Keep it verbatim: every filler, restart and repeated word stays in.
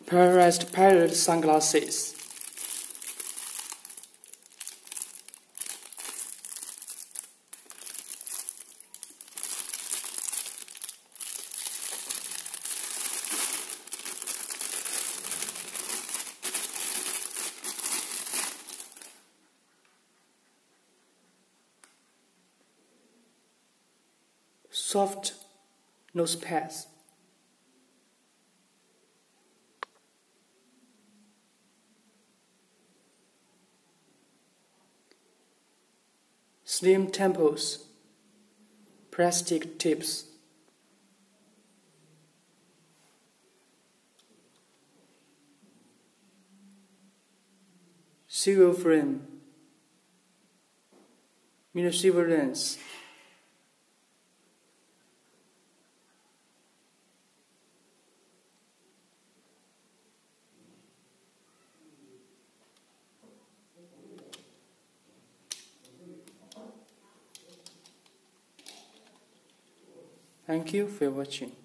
Polarized pirate sunglasses. Soft nose pads. Slim temples, plastic tips. Silver frame, mirror silver lens. Thank you for watching.